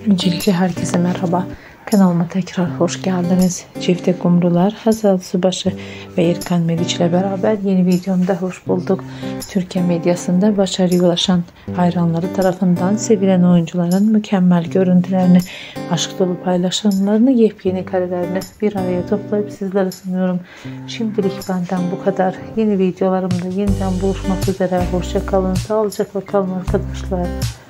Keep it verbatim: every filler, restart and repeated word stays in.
Öncelikle herkese merhaba. Kanalıma tekrar hoş geldiniz. Çifte Kumrular, Hazal Subaşı ve İrkan Meriç ile beraber yeni videomda hoş bulduk. Türkiye medyasında başarıya ulaşan, hayranları tarafından sevilen oyuncuların mükemmel görüntülerini, aşk dolu paylaşımlarını, yepyeni karelerini bir araya toplayıp sizlere sunuyorum. Şimdilik benden bu kadar. Yeni videolarımda yeniden buluşmak üzere. Hoşça kalın, sağlıcakla kalın arkadaşlar.